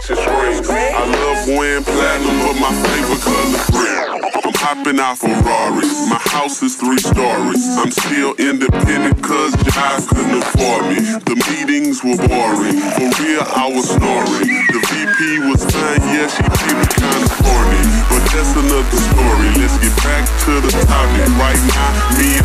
flashing screens. I love wearing platinum, but my favorite color green. I'm hopping out Ferraris, my house is 3 stories. I'm still independent cause Jive couldn't afford me. The meetings were boring, for real I was snoring. The VP was fine, yeah, she keep it kinda corny, but that's another story. Let's get back to the topic. Right now, me